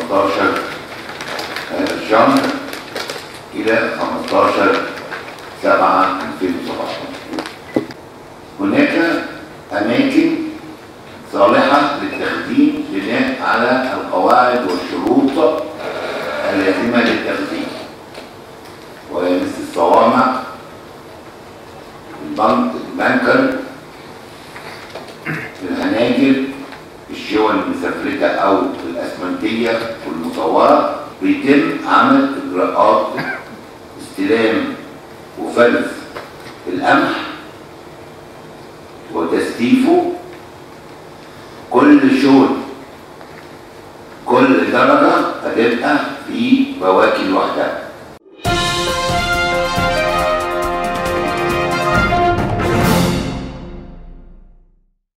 15 شهر إلى 15/7/2017. هناك أماكن صالحة للتخزين بناء على القواعد والشروط اللازمة للتخزين، وهي مثل الصوامع، البنكر، الهناجر، الشون المسفلتة أو الأسمنتية والمصورة. بيتم عمل إجراءات استلام وفرز القمح وتستيفه. كل شون، كل درجة هتبقى في بواكي لوحدها.